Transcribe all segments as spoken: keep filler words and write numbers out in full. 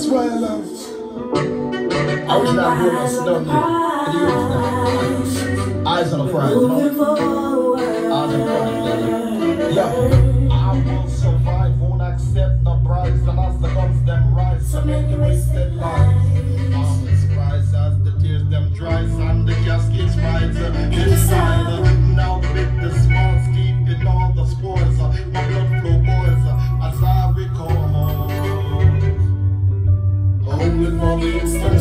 That's why I love. Original bonus, don't you? The original. Eyes on the prize, you know? Eyes on the prize, yeah. Yeah. I will survive, won't accept no prize, and as the guns them rise, so many wasted lives. Always rise as the tears them dries, and the caskets rise inside. Now with the smalls, keeping all the spoils. My blood flow boils as I recall. Only for the instant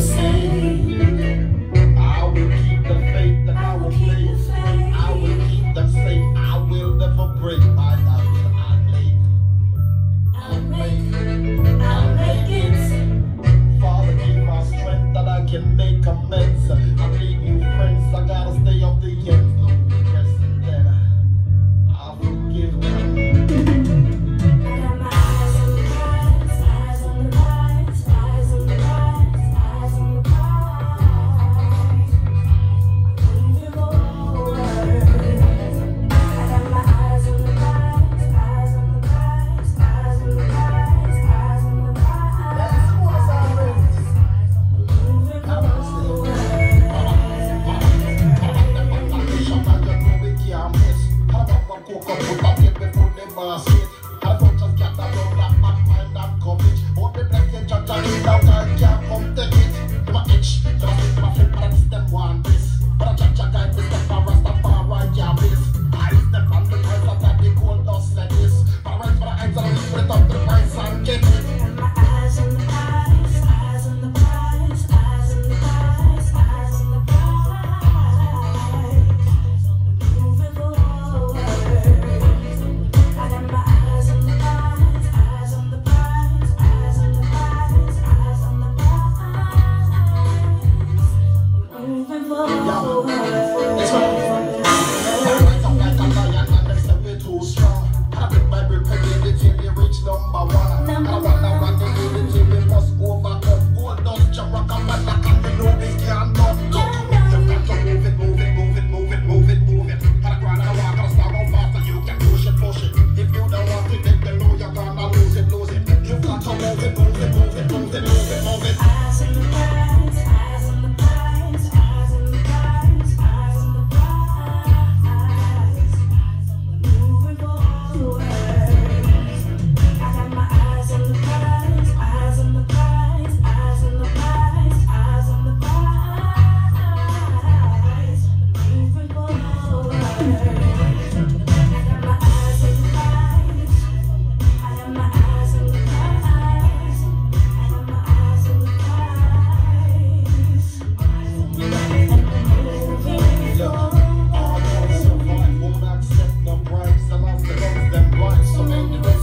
same. I will keep the faith and I will play. I will keep them safe. I will never break. I, I will, I'll make. I'll make. I'll make it. Father, give my strength that I can make amends. I need new friends. I gotta stay up the end. Don't be resting there. I'll forgive them.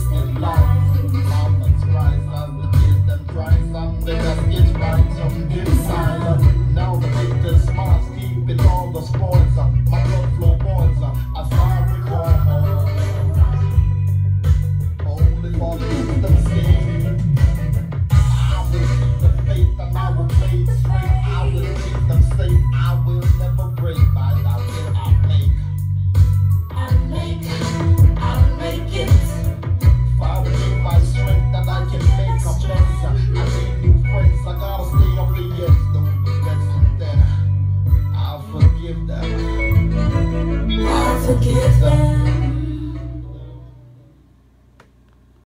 It's right, so